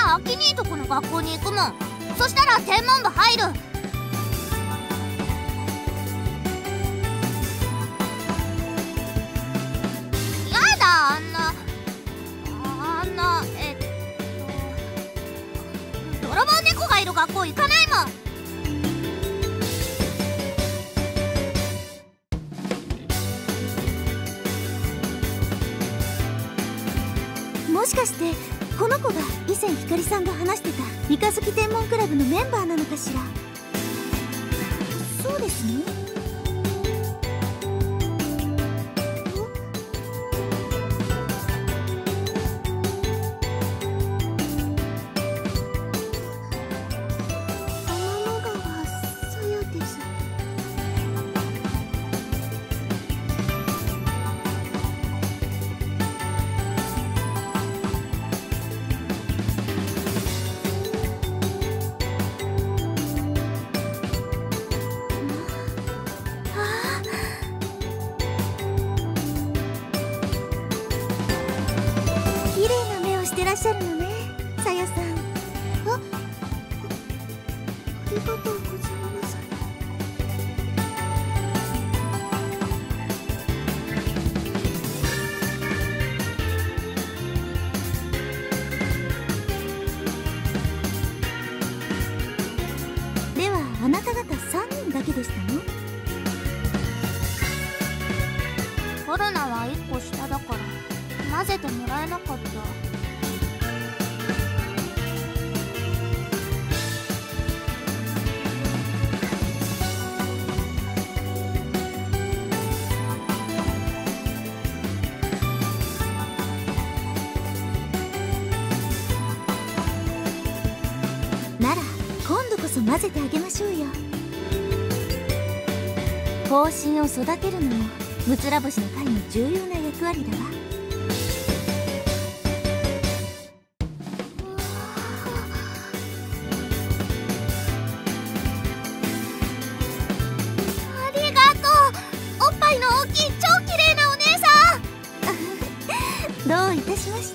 アキ兄とこの学校に行くもん。そしたら天文部入る。やだ、あんな泥棒猫がいる学校行かないもん。 もしかしてこの子が以前ひかりさんが話してた三日月天文クラブのメンバーなのかしら。そうですね。天の川さやです。綺麗な目をしてらっしゃるのね、さやさん。ありがとうございます。ではあなた方3人だけでしたの？ コロナは1個下だから混ぜてもらえなかった。 なら今度こそ混ぜてあげましょうよ。方針を育てるのもムツラボシの会の重要な役割だわ。 ありがとう。おっぱいの大きい超綺麗なお姉さん。 どういたしまして。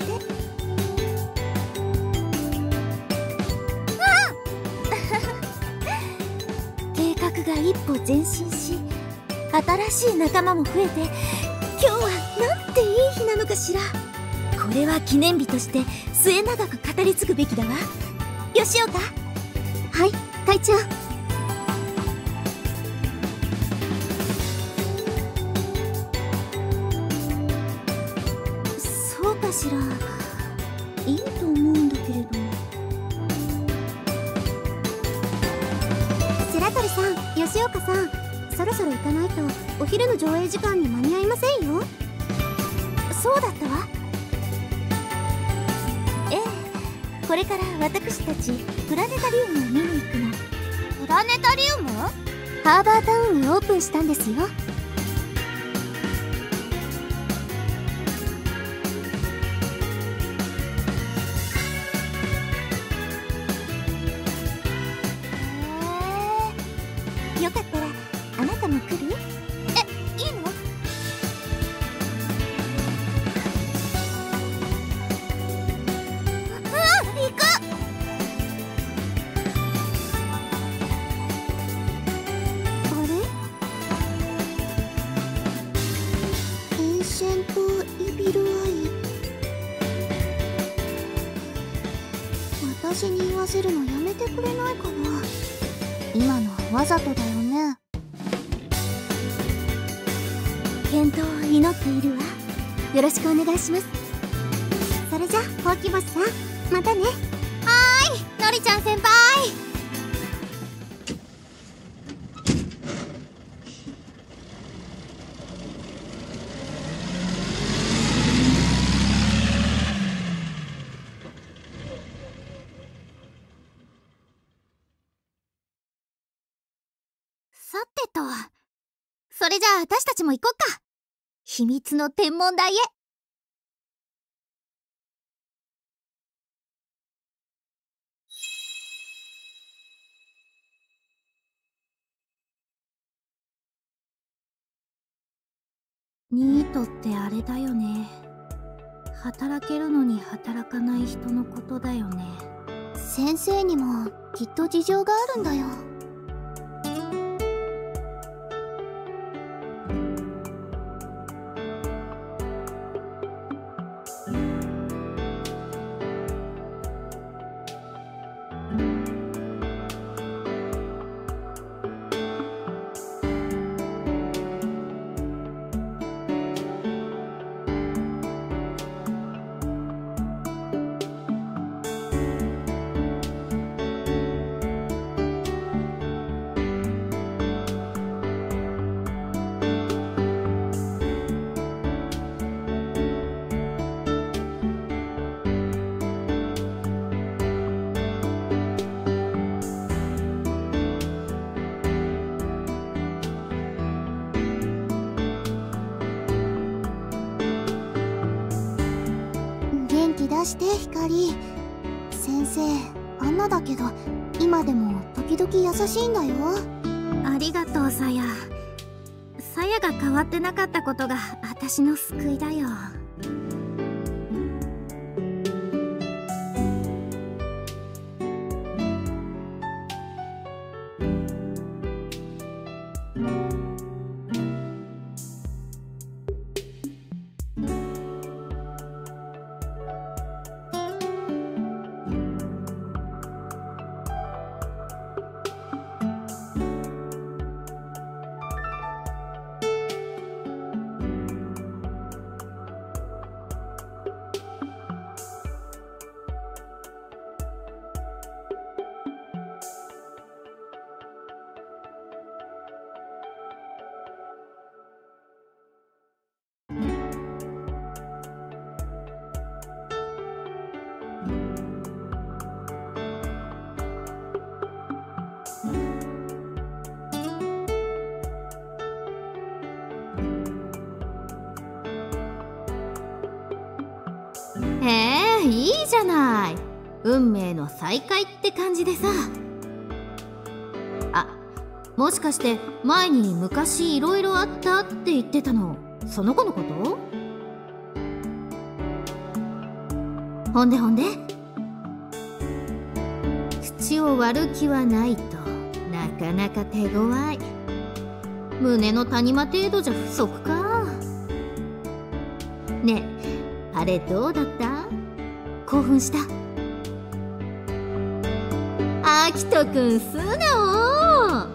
計画が一歩前進し、新しい仲間も増えて、今日はなんていい日なのかしら。これは記念日として末永く語り継ぐべきだわ。吉岡。はい、会長。そうかしら。いいと思うんだけれど。白鳥さん、吉岡さん、そろそろ行かないとお昼の上映時間に間に合いませんよ。そうだったわ。ええ、これから私たちプラネタリウムを見に行くの。 プラネタリウム？ ハーバータウンにオープンしたんですよ。よかったらあなたも来る？ いいの？行く。 あれ？エンシェント・イビル・アイ。私に言わせるのやめてくれないかな。今のはわざとだよね。健闘を祈っているわ。よろしくお願いします。それじゃほうき星さん、またね。 はーい、のりちゃん先輩。さてと、それじゃあ私たちも行こっか。秘密の天文台へ。 ニートってあれだよね。働けるのに働かない人のことだよね。 先生にもきっと事情があるんだよ。出して光。先生あんなだけど今でも時々優しいんだよ。 ありがとうさや。さやが変わってなかったことが私の救いだよ。 いいじゃない。運命の再会って感じでさ。あ、もしかして前に昔いろいろあったって言ってたのその子のこと？ほんで口を割る気はないとなかなか手強い。胸の谷間程度じゃ不足か。ねえ、あれどうだった？興奮した？あきとくん素直。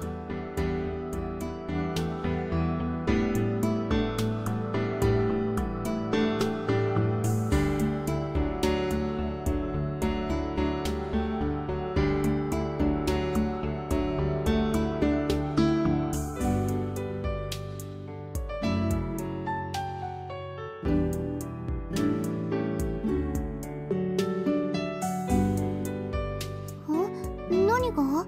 何が？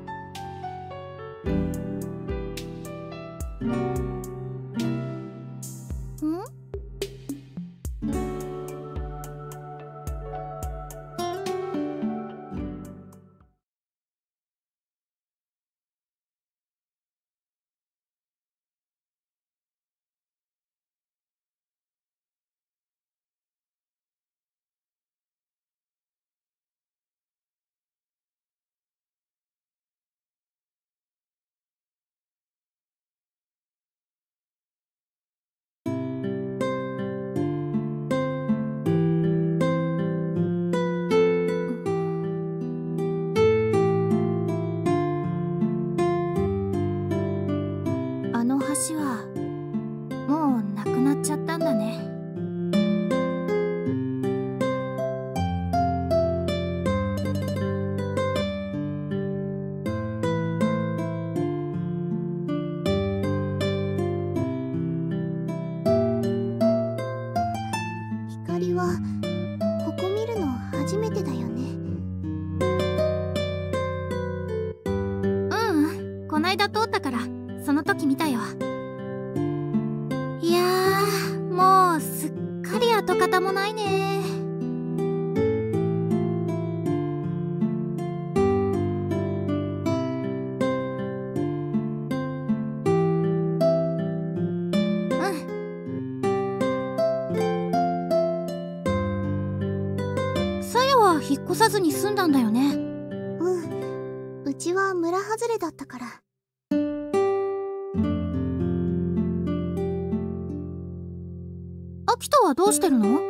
あの橋はもうなくなっちゃったんだね。 光はここ見るの初めてだよね。 こないだ通ったからその時見たよ。いやー、もうすっかり跡形もないね。さやは引っ越さずに済んだんだよね。 ちは村外れだったから。 アキトはどうしてるの？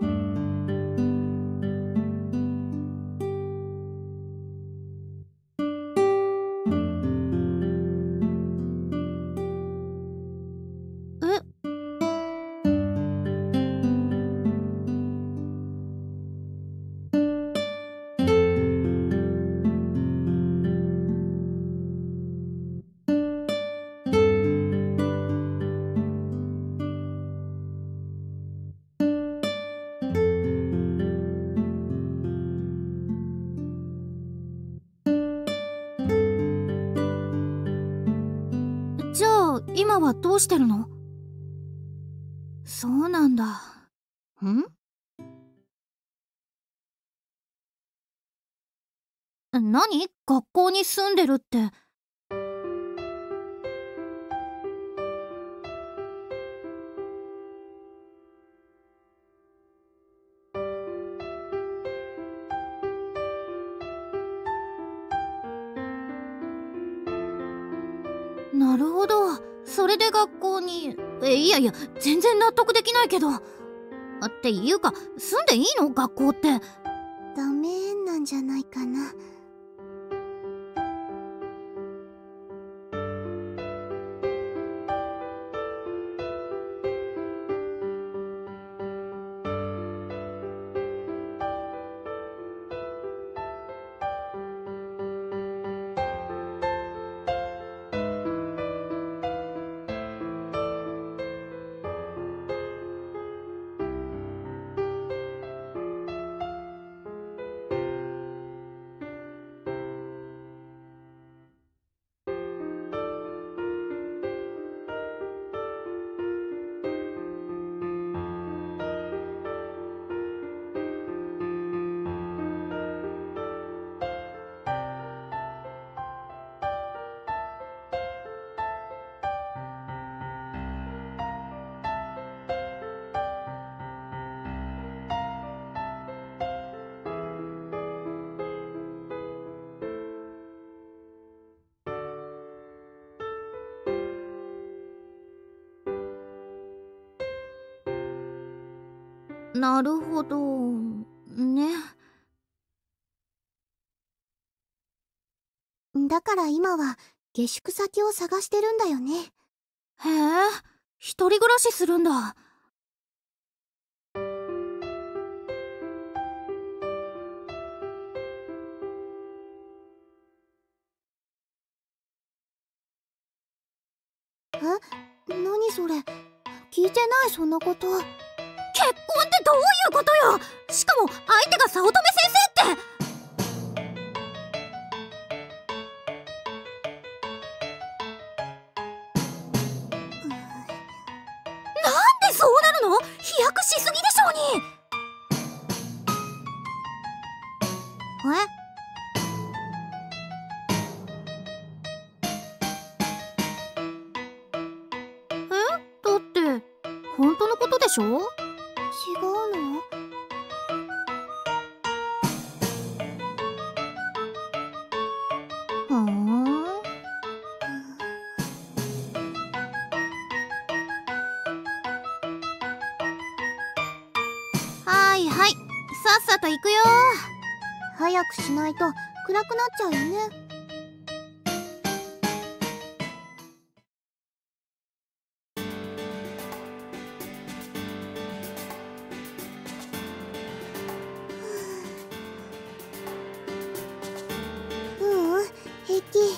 じゃあ今はどうしてるの？そうなんだ。何？学校に住んでるって。なるほど、それで学校に。いやいや、全然納得できないけど。っていうか、住んでいいの？学校って。 ダメなんじゃないかな。 なるほどね。 だから今は下宿先を探してるんだよね。 へえ、一人暮らしするんだ。 何それ、聞いてない。そんなこと。 結婚ってどういうことよ。しかも相手が早乙女先生って。なんでそうなるの？飛躍しすぎでしょうに。 だって本当のことでしょ？ 違うの？ はいはい、さっさと行くよ。 早くしないと暗くなっちゃうよね。平気。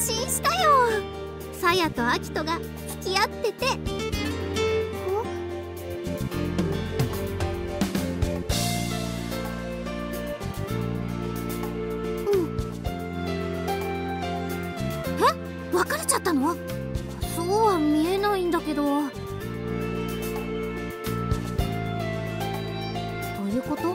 心したよ。さやとあきとが付き合ってて。え、別れちゃったの？そうは見えないんだけど。どういうこと？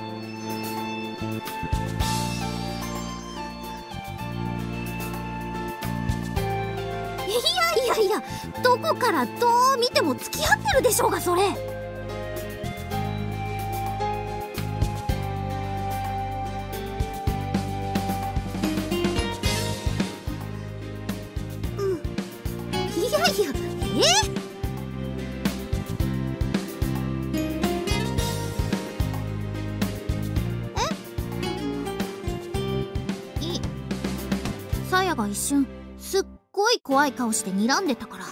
いやいや、どこからどう見ても付き合ってるでしょうが、それ。いやいや、さやが一瞬すっごい怖い顔して睨んでたから。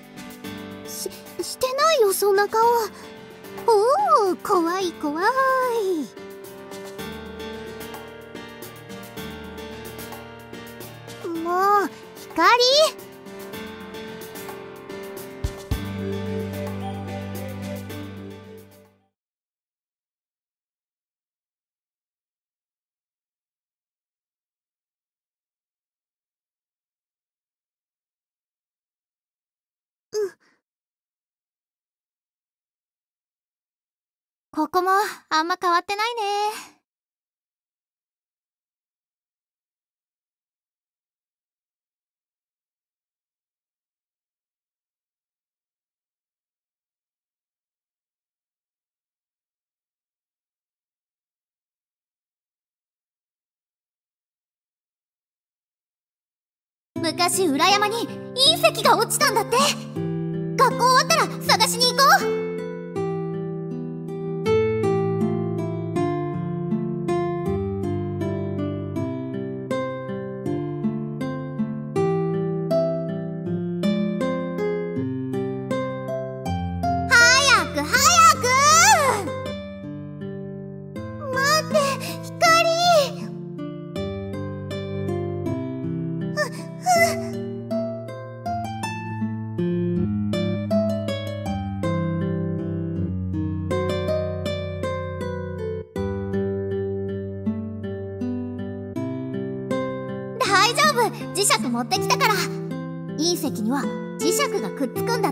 してないよ、そんな顔。おお、怖い怖い。 もう光。 ここもあんま変わってないね。昔裏山に隕石が落ちたんだって。学校終わったら探しに行こう。早く早く。待って、光。大丈夫、磁石持ってきたから。隕石には磁石がくっつくんだって。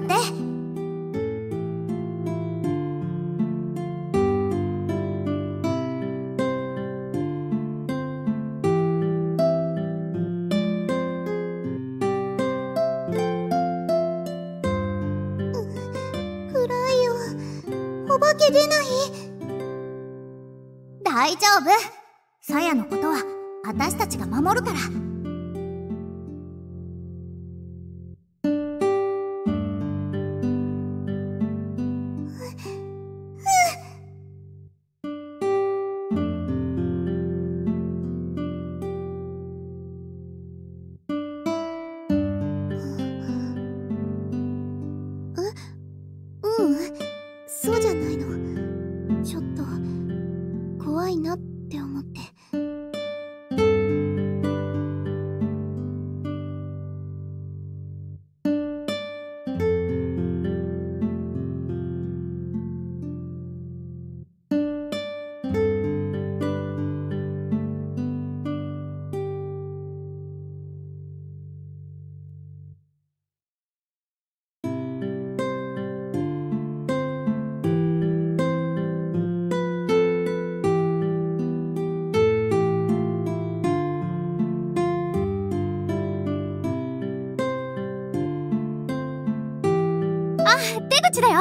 暗いよ。お化け出ない？ 大丈夫、さやのことは私たちが守るから。 そうじゃないの。ちょっと怖いなって思って。 出口だよ。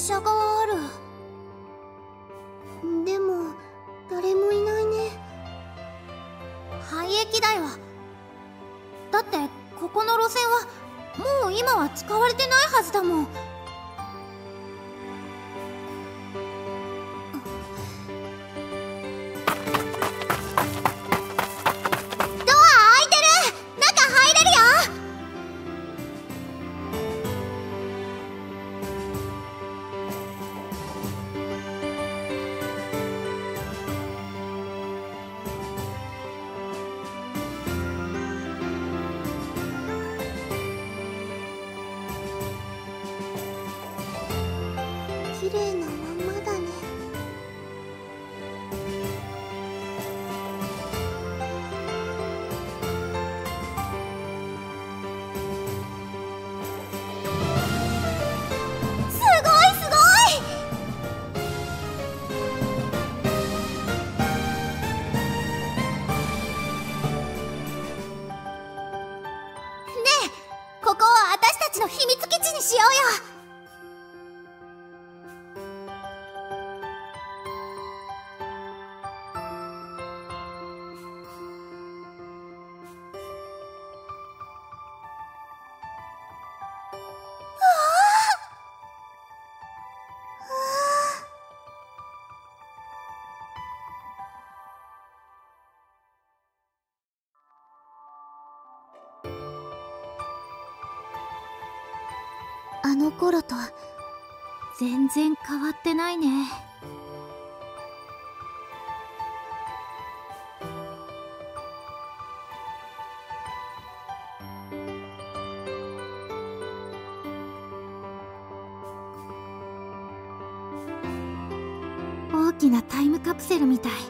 車がある。でも誰もいないね。廃駅だよ。だってここの路線はもう今は使われてないはずだもん。綺麗なまんまだね。すごいすごい。ねえ、ここは私たちの秘密基地にしようよ。あの頃と全然変わってないね。大きなタイムカプセルみたい。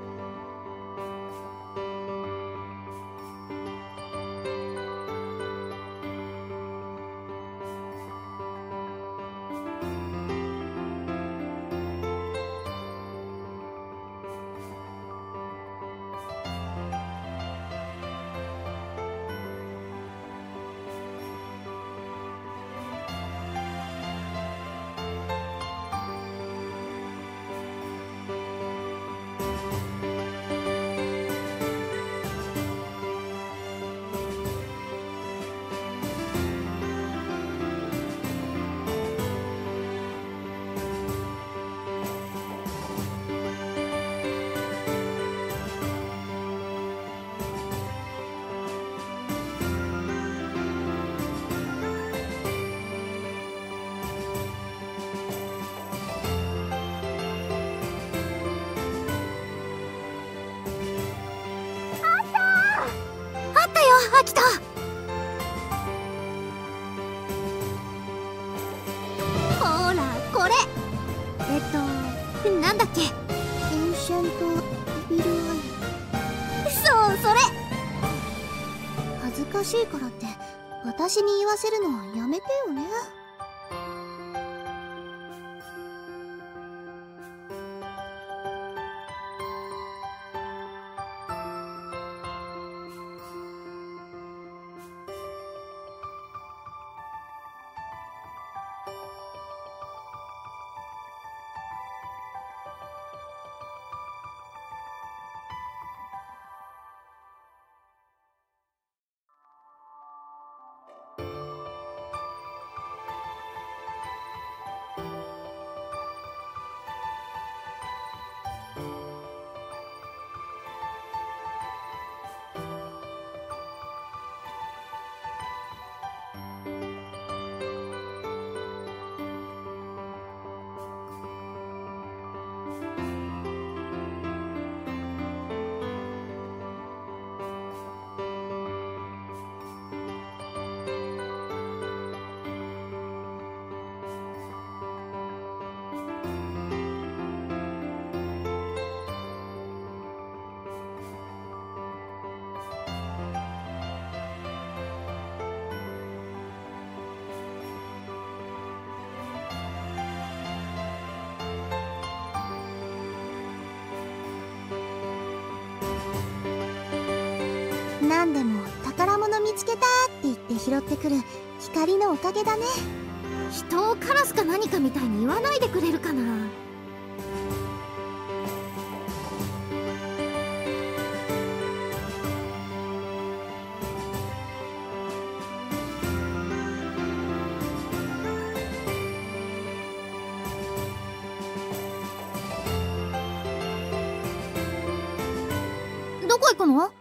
来た。ほらこれ。 なんだっけ。 エンシャントビルアイ。そう、それ。恥ずかしいからって私に言わせるのやめてよね。なんでも宝物見つけたって言って拾ってくる光のおかげだね。 人をカラスか何かみたいに言わないでくれるかな。どこ行くの？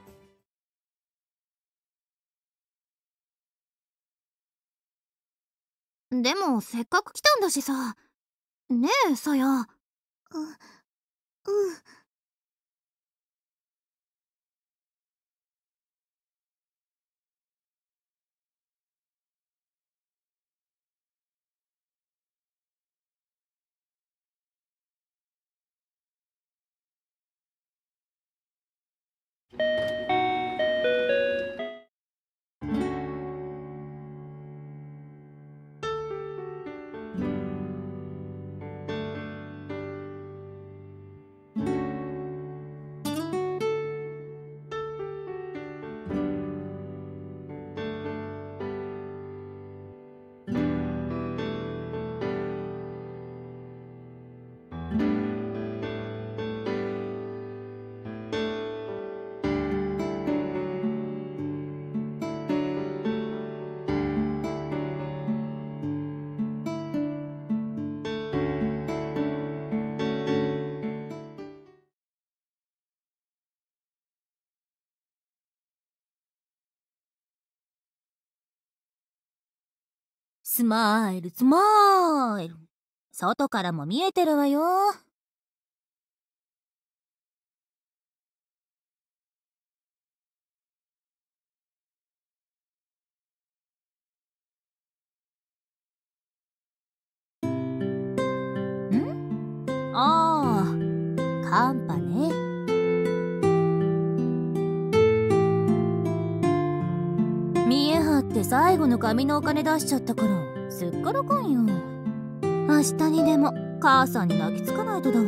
でもせっかく来たんだしさ。ねえ、さや。うん。 スマイルスマイル。外からも見えてるわよ。ああ、カンパね。見え張って最後の紙のお金出しちゃったからすっからかんよ。明日にでも母さんに泣きつかないとだわ。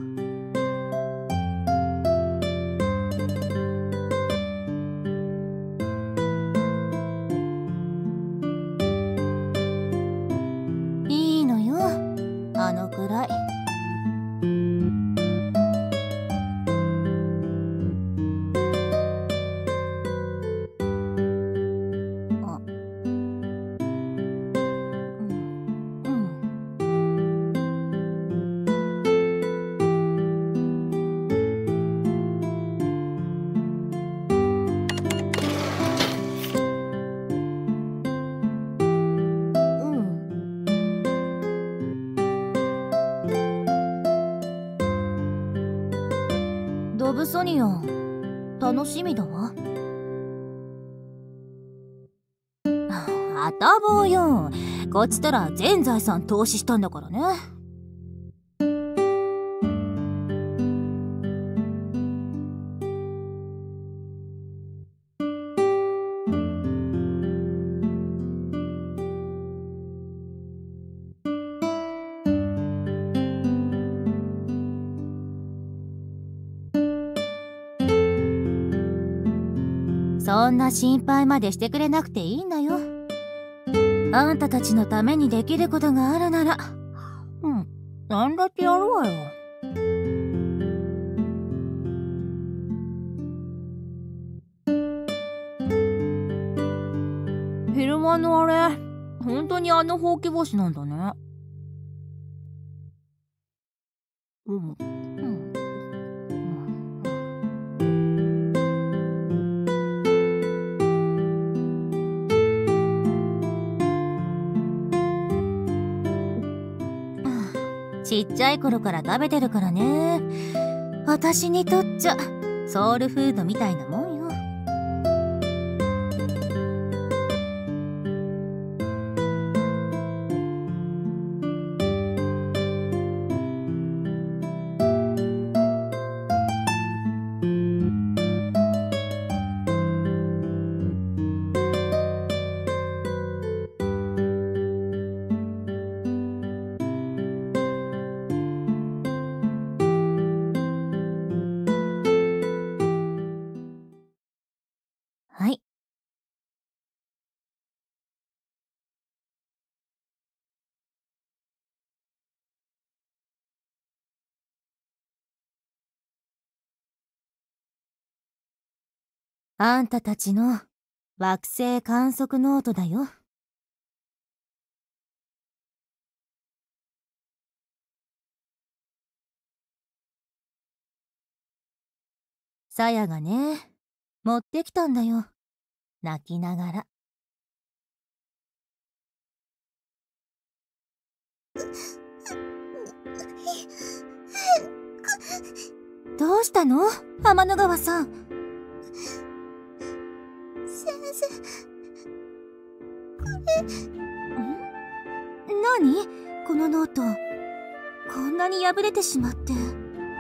いいのよ、あのくらい。ドブソニア、楽しみだわ。あたぼうよ。こっちとら全財産投資したんだからね。そんな心配までしてくれなくていいんだよ。あんたたちのためにできることがあるなら、なんだってやるわよ。昼間のあれ、本当にあのほうき星なんだね。ちっちゃい頃から食べてるからね。私にとっちゃソウルフードみたいなもんよ。 あんたたちの惑星観測ノートだよ。さやがね、持ってきたんだよ。泣きながら。どうしたの？天の川さん。 先生、 何？このノート。こんなに破れてしまって。 冬休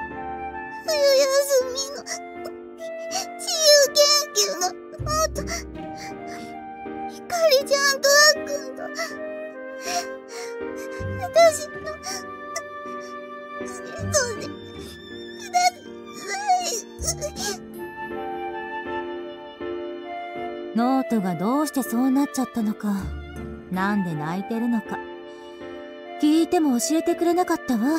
みの自由研究のノート、ひかりちゃんとあっくんと私の先生でください。 ノートがどうしてそうなっちゃったのか、なんで泣いてるのか、聞いても教えてくれなかったわ。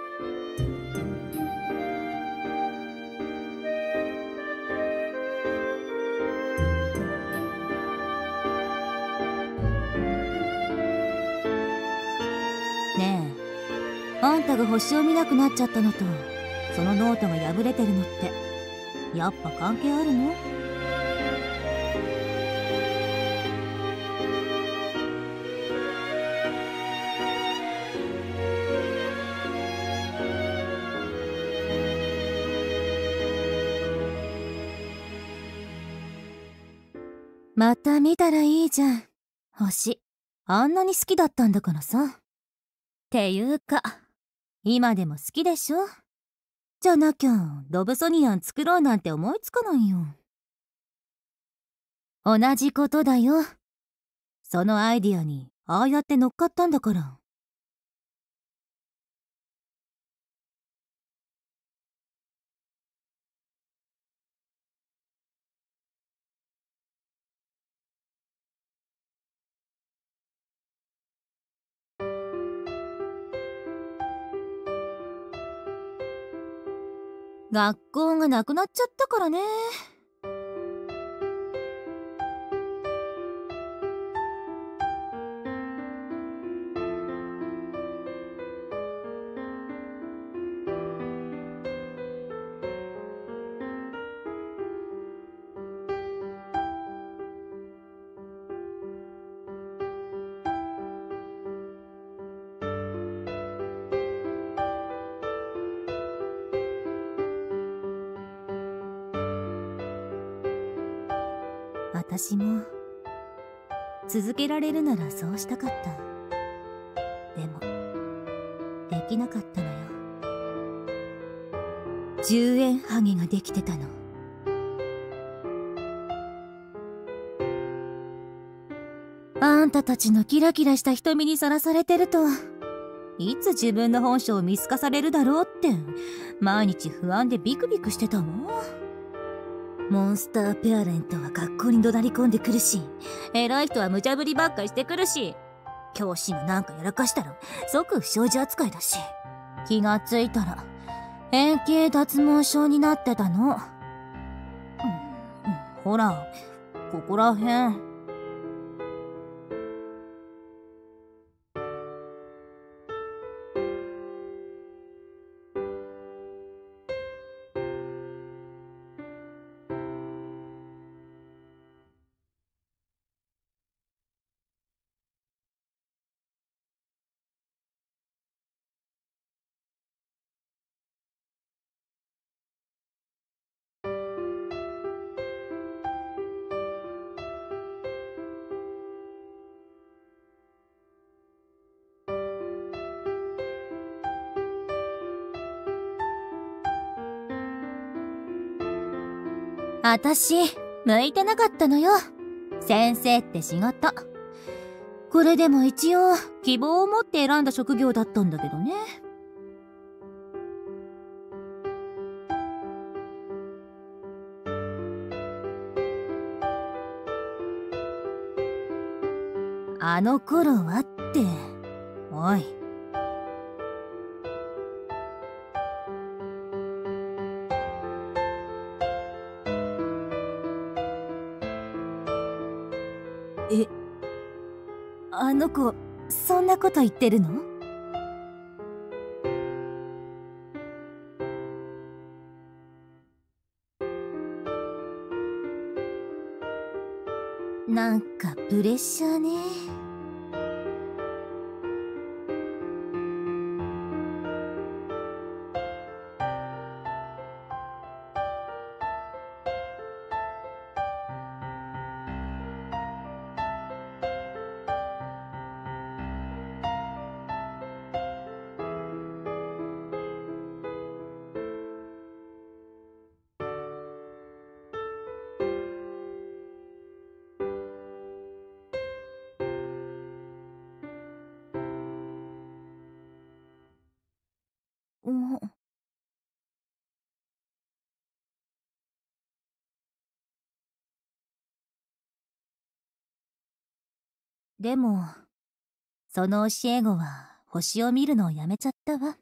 ねえ、あんたが星を見なくなっちゃったのと、そのノートが破れてるのって、やっぱ関係あるの？また見たらいいじゃん。星、あんなに好きだったんだからさ。っていうか、今でも好きでしょ？じゃなきゃ、ロブソニアン作ろうなんて思いつかないよ。同じことだよ。そのアイディアに、ああやって乗っかったんだから。学校がなくなっちゃったからね。私も続けられるならそうしたかった。でもできなかったのよ。10円ハゲができてたの。あんたたちのキラキラした瞳にさらされてると、いつ自分の本性を見透かされるだろうって毎日不安でビクビクしてたわ。モンスターペアレントは学校に怒鳴り込んでくるし、偉い人は無茶ぶりばっかりしてくるし、教師がなんかやらかしたら即不祥事扱いだし、気がついたら円形脱毛症になってたの。ほら、ここらへん。あたし、向いてなかったのよ。先生って仕事。これでも一応、希望を持って選んだ職業だったんだけどね。あの頃はって、おい。 あの子そんなこと言ってるの？なんかプレッシャーね。でもその教え子は星を見るのをやめちゃったわ。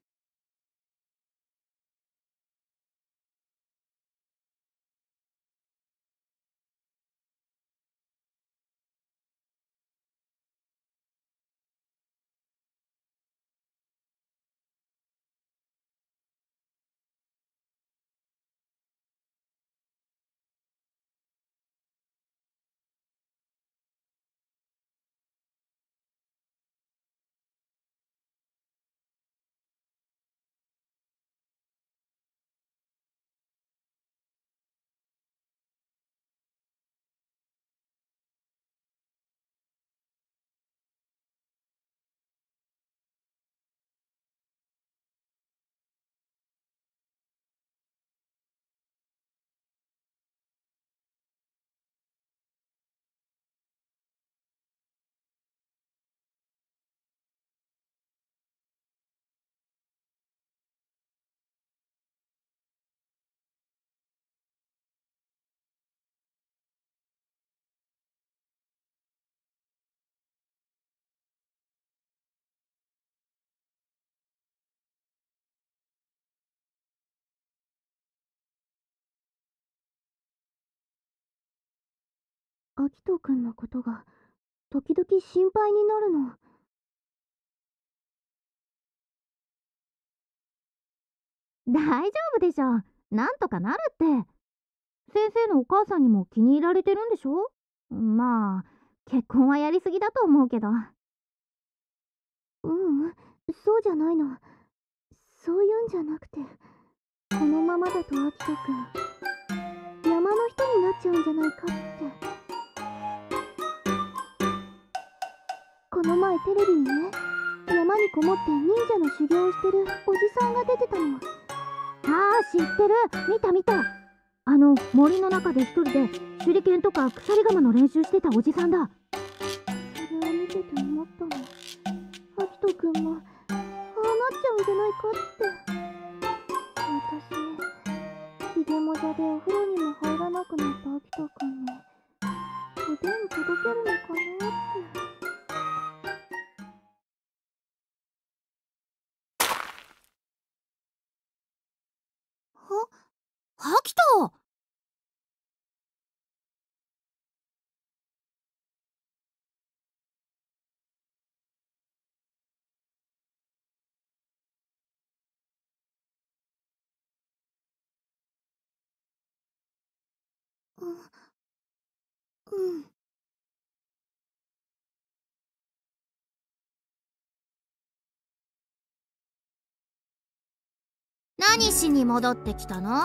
アキトくんのことが時々心配になるの。大丈夫でしょ。なんとかなるって。先生のお母さんにも気に入られてるんでしょ。まあ結婚はやりすぎだと思うけど。そうじゃないの。そういうんじゃなくて、このままだとアキトくん山の人になっちゃうんじゃないかって。この前テレビにね、山にこもって忍者の修行をしてるおじさんが出てたの。ああ、知ってる。見た見た。森の中で一人で手裏剣とか鎖鎌の練習してたおじさんだ。それを見てて思ったの。アキトくんもああなっちゃうんじゃないかって。私ひげもじゃでお風呂にも入らなくなったアキトくんにおでん届けるのかなって。 アキト！ 何しに戻ってきたの？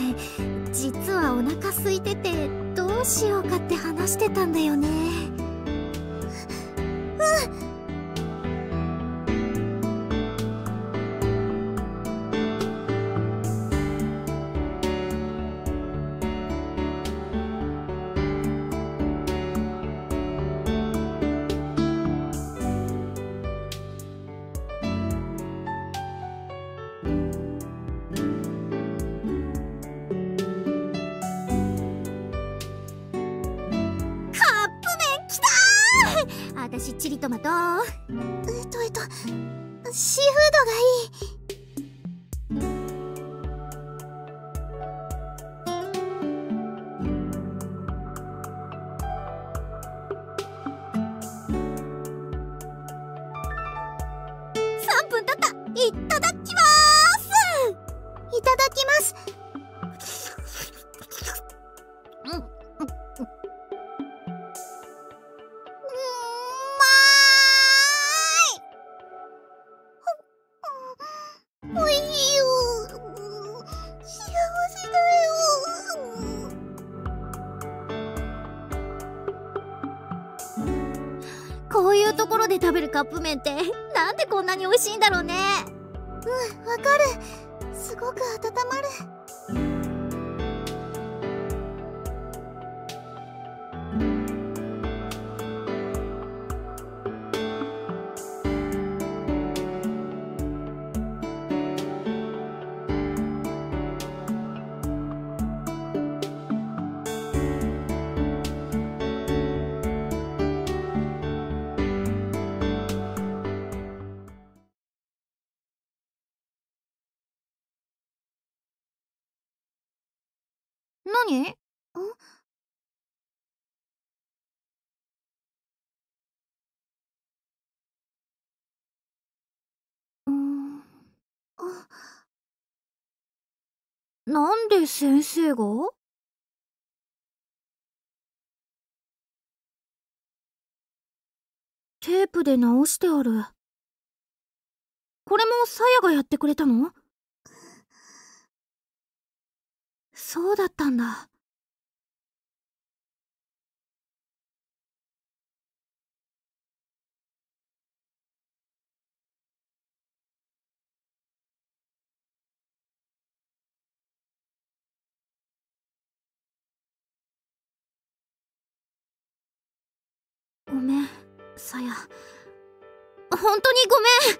実はお腹空いててどうしようかって話してたんだよね。 トマト。シーフードがいい。3分経った。いただきまーす。いただきます。おいしいよ。幸せだよ。こういうところで食べるカップ麺ってなんでこんなに美味しいんだろうね。わかる。すごく温まる。 何？なんで先生が？テープで直してある。これもさやがやってくれたの？そうだったんだ。ごめん、さや。本当にごめん。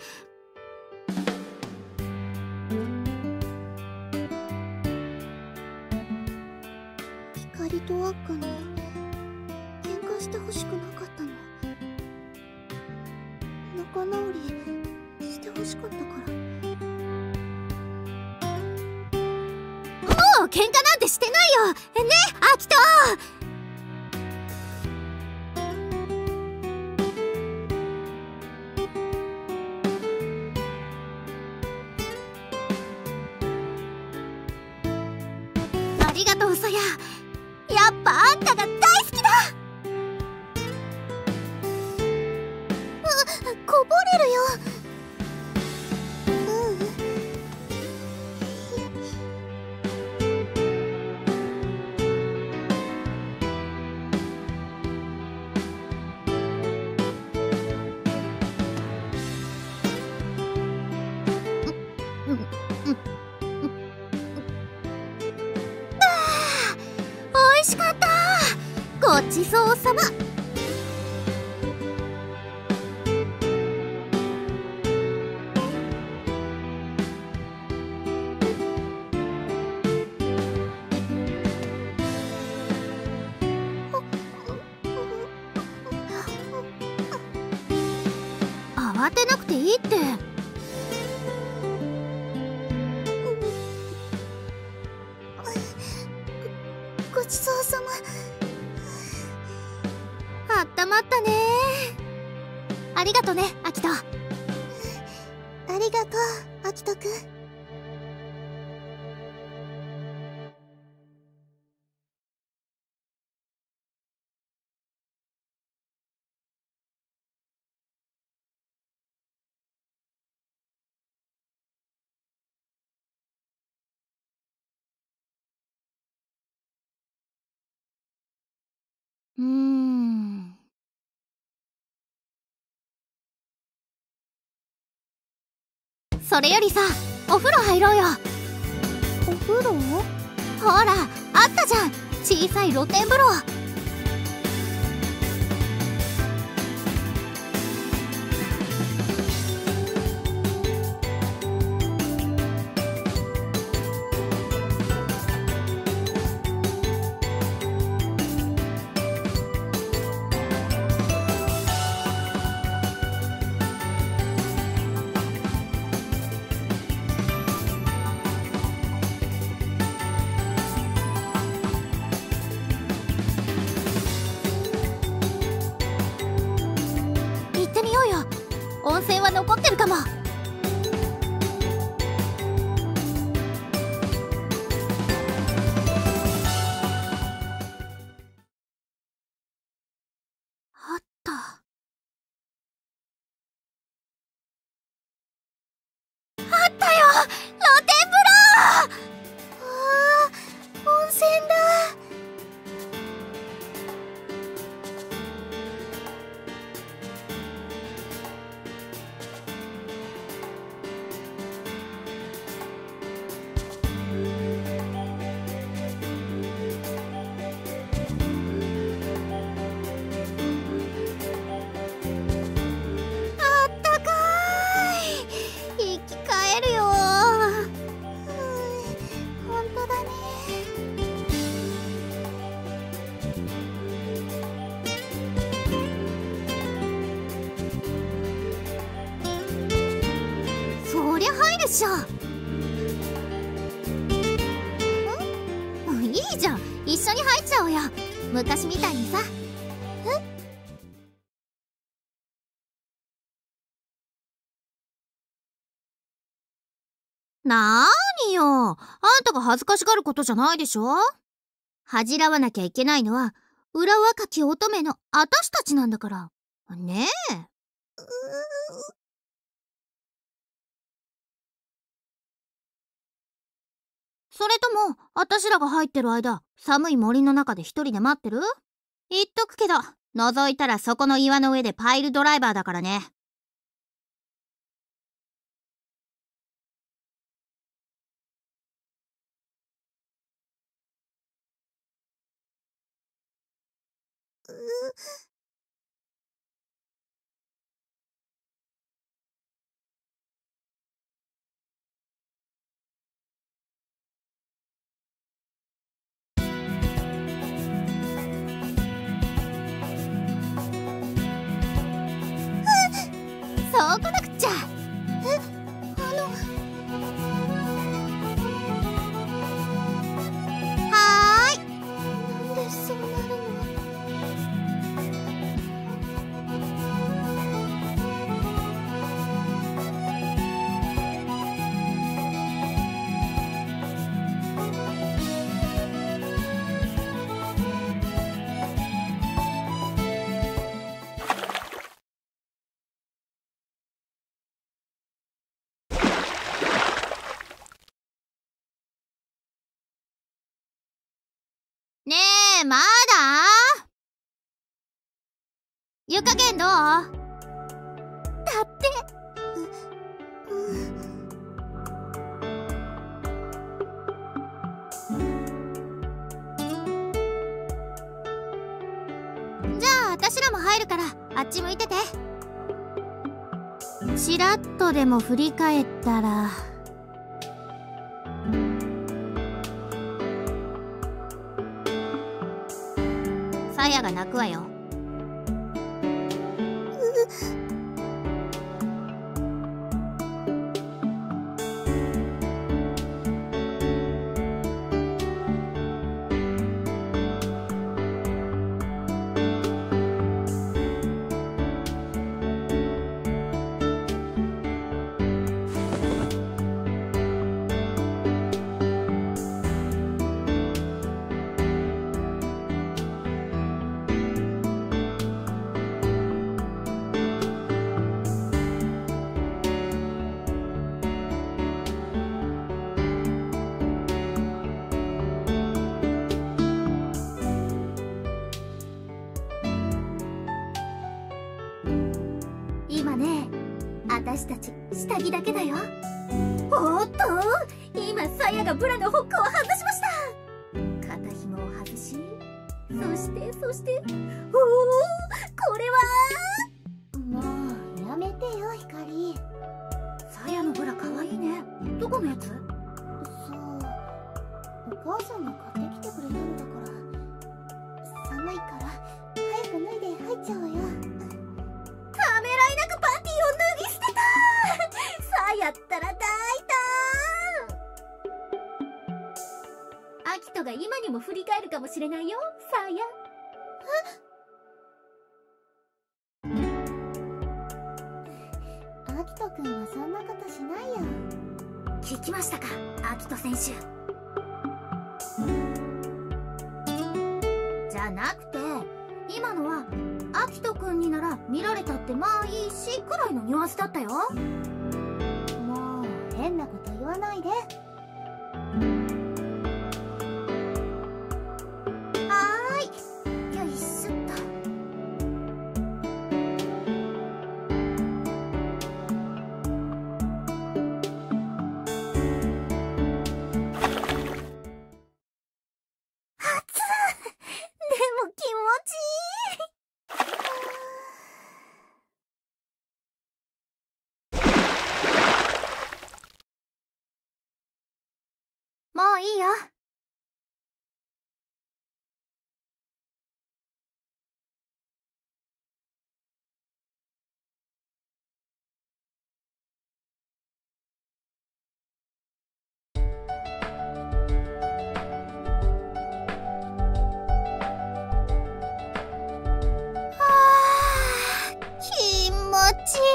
光とアッカに喧嘩してほしくなかったの。仲直りしてほしかったから。もう喧嘩なんてしてないよね、アキト。ありがとう、さや。やっぱあんたが大好きだ。こぼれるよ。美味しかった。ごちそうさま。慌てなくていいって。ごちそうさま。あったまったね。ありがとね、アキト。ありがとう、アキトくん。それよりさ、お風呂入ろうよ。お風呂？ほら、あったじゃん、小さい露天風呂。 かも。あった。あったよ、露天風呂。温泉だ。あったかい。生き返るよ。本当だね。そりゃ入るっしょ。いいじゃん、一緒に入っちゃおうよ、昔みたいにさ。なーによ、あんたが恥ずかしがることじゃないでしょ。恥じらわなきゃいけないのは裏若き乙女のあたしたちなんだからねえ。それともあたしらが入ってる間寒い森の中で一人で待ってる？言っとくけど、覗いたらそこの岩の上でパイルドライバーだからね。そうこなくっちゃ。はーい。なんでそうなるの？ねえ、まだ？湯加減どう？だって。じゃあ私らも入るからあっち向いてて。ちらっとでも振り返ったら。さやが泣くわよ。今ね、私たち下着だけだよ。おっと、今さやがブラのホックを外しました。肩紐を外し、そしておお、これは。もうやめてよ、ひかり。さやのブラかわいいね。どこのやつ？そう、お母さんが買ってきてくれたんだから。寒いから早く脱いで入っちゃおうよ。ためらいなくパンティを脱ぎ捨てた。さやったら大胆。アキトが今にも振り返るかもしれないよ、さや。アキトがくんはそんなことしないよ。 聞きましたか、アキト選手。 じゃなくて、今のはアキトくんになら見られたってまあいいしくらいのニュアンスだったよ。 もう変なこと言わないで。 よいしょっと。でも気持ちいい。 もういいよ。 気持ちい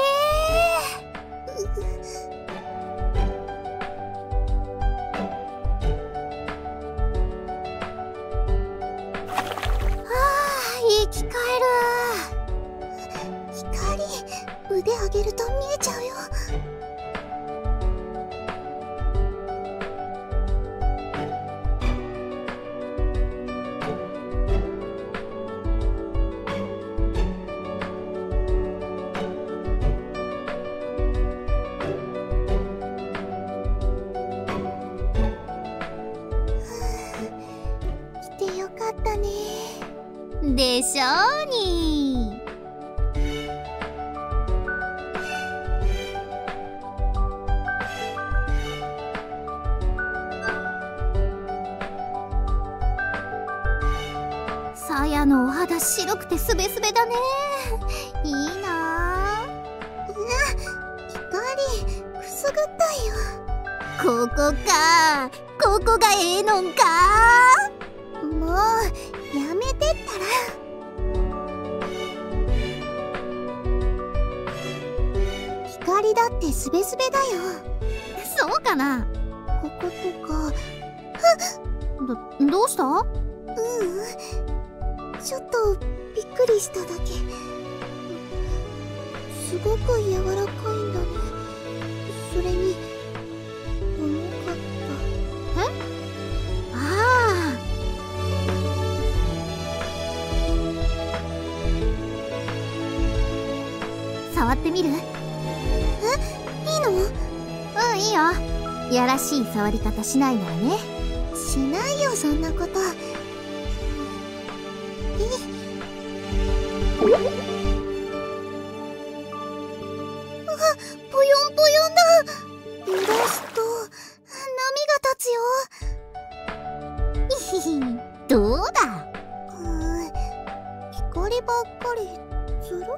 い。生き返る。光、腕上げると見えちゃうよ。来てよかったね。 でしょうに。さやのお肌白くてスベスベだね。いいなあ。 光、くすぐったいよ。 ここか。ここがええのんか。 もうやめてったら。光だってスベスベだよ。 そうかな。 こことか。 どうした？ ちょっとびっくりしただけ。すごく柔らかいんだね。それに重かった。 ああ。触ってみる？ いいの？ うん、いいよ。やらしい触り方しないならね。 しないよ、そんなこと。ぽよんぽよんだ。揺らすと波が立つよ。 どうだ？ 光ばっかりずるいよ。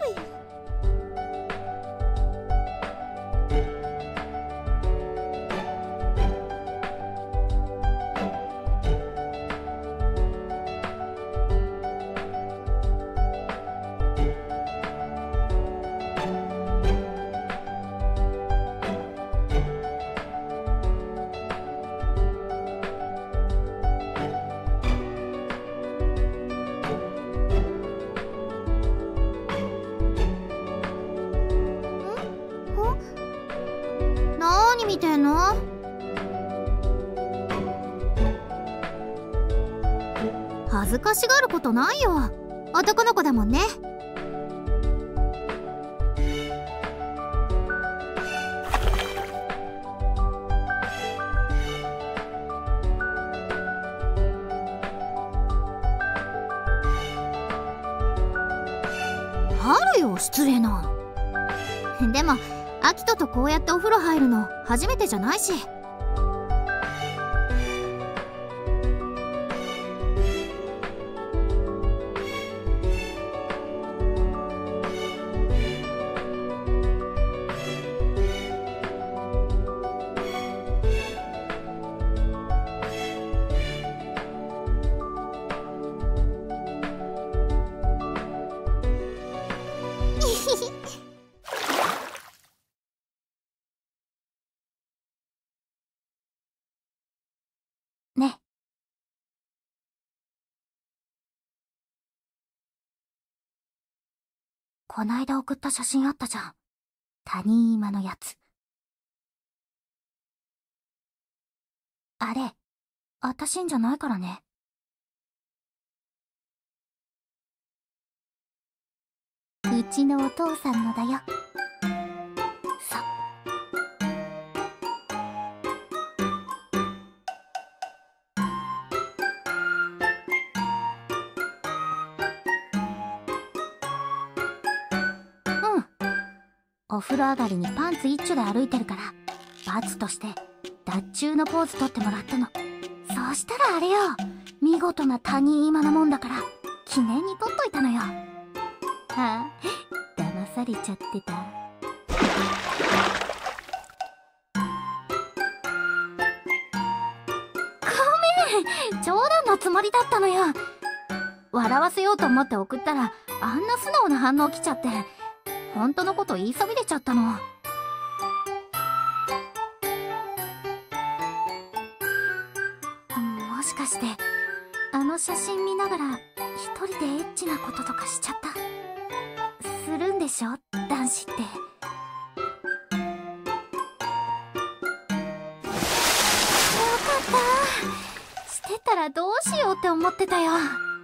何見てんの？恥ずかしがることないよ。男の子だもんね。あるよ、失礼な。でもアキトとこうやってお風呂入るの初めてじゃないし。 こないだ送った写真あったじゃん。谷今のやつ。あれ、あたしんじゃないからね。うちのお父さんのだよ。そう。お風呂上がりにパンツ一丁で歩いてるから罰として脱臼のポーズ取ってもらったの。そうしたらあれよ、見事な谷今のもんだから記念に取っといたのよ。はあ、騙されちゃってた。ごめん、冗談のつもりだったのよ。笑わせようと思って送ったらあんな素直な反応来ちゃって、本当のこと言いそびれちゃったの。もしかしてあの写真見ながら一人でエッチなこととかしちゃった？するんでしょ、男子って。よかった。してたらどうしようって思ってたよ。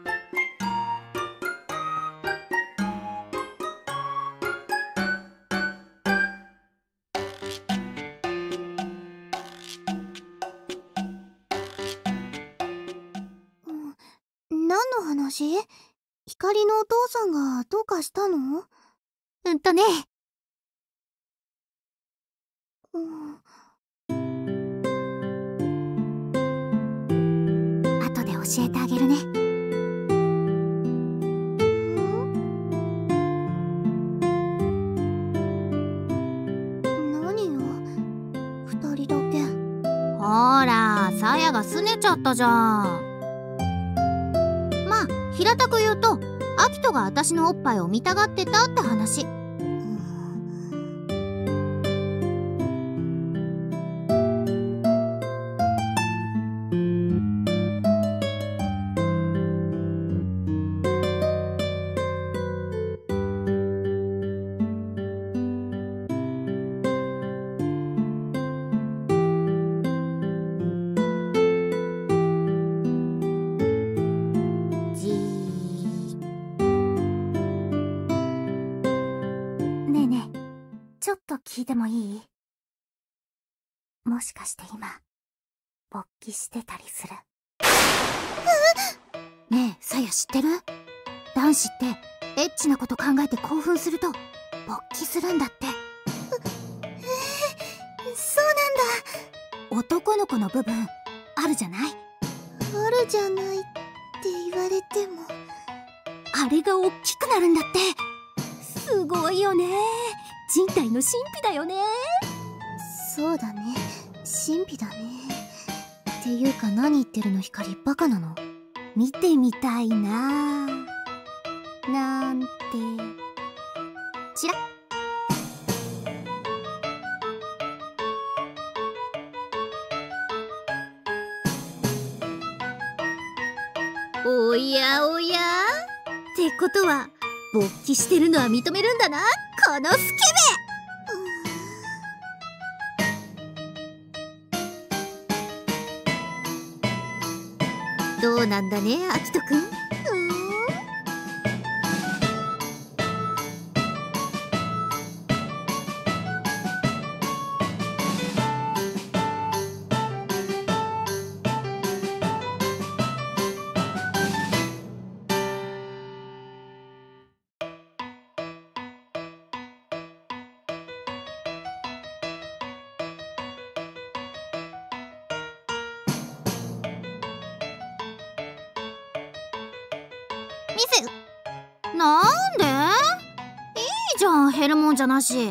何の話？光のお父さんがどうかしたの？ ね。後で教えてあげるね。 何よ、二人だけ。 ほら、さやが拗ねちゃったじゃん。まあ平たく言うと、アキトが私のおっぱいを見たがってたって話。 ちょっと聞いてもいい？もしかして今勃起してたりする？ねえ、さや知ってる？男子ってエッチなこと考えて興奮すると勃起するんだって。 そうなんだ。 男の子の部分あるじゃない？ あるじゃないって言われても、 あれが大きくなるんだって。すごいよね。人体の神秘だよね。 そうだね、神秘だね。っていうか何言ってるの、光バカなの？ 見てみたいななんてチラッ。おやおや？ってことは勃起してるのは認めるんだな、このスケベ！どうなんだね、アキトくん。 なんで？いいじゃん、減るもんじゃなし。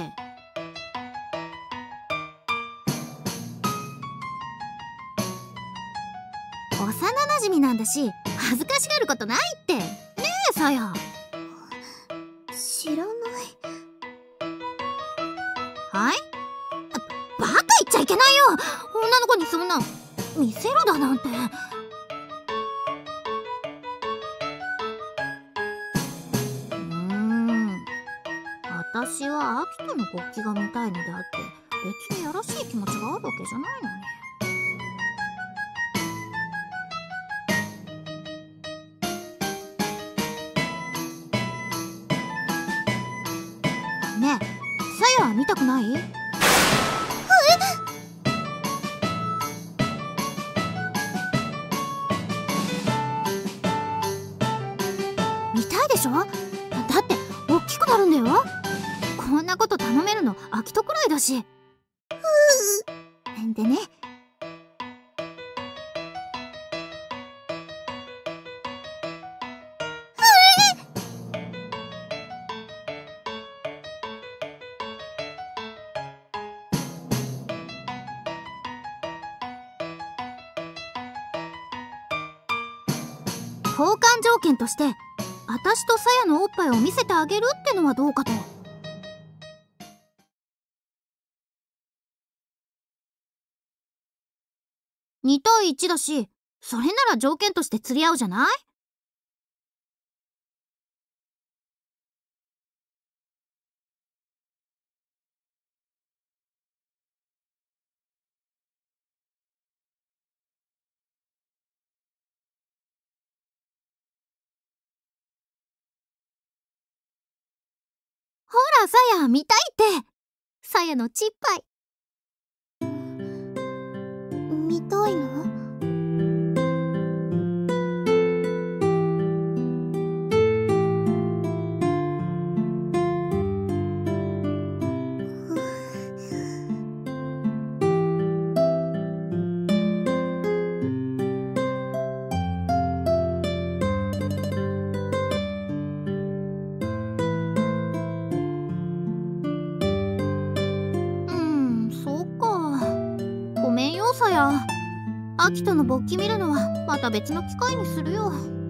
幼なじみなんだし恥ずかしがることないって。ねえ、さや。 知らない。 はい？バカ言っちゃいけないよ。女の子にそんな見せろだなんて。 私はアキトの国旗が見たいのであって、別にやらしい気持ちがあるわけじゃないのに。ねえ、さやは見たくない？見たいでしょ？だって大きくなるんだよ。こんなこと頼めるのアキトくらいだし。でね、交換条件として私とさやのおっぱいを見せてあげるってのはどうかと。2対1だし、それなら条件として釣り合うじゃない？ほらさや、見たいって。さやのちっぱい。 見たいの？ そうか。ごめんよさや。アキトの勃起見るのはまた別の機会にするよ。